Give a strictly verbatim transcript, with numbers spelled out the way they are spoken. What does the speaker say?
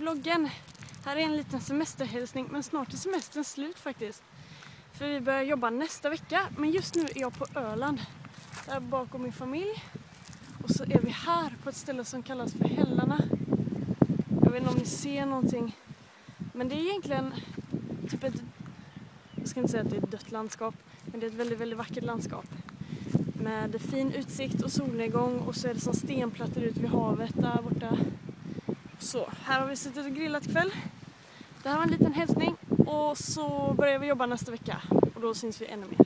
vloggen. Här är en liten semesterhälsning, men snart är semestern slut faktiskt. För vi börjar jobba nästa vecka, men just nu är jag på Öland. Där bakom min familj. Och så är vi här på ett ställe som kallas för Hällarna. Jag vet inte om ni ser någonting. Men det är egentligen typ ett, jag ska inte säga att det är ett dött landskap, men det är ett väldigt, väldigt vackert landskap. Med fin utsikt och solnedgång, och så är det som stenplattor ut vid havet där borta. Så, här har vi suttit och grillat kväll. Det här var en liten hälsning, och så börjar vi jobba nästa vecka, och då syns vi ännu mer.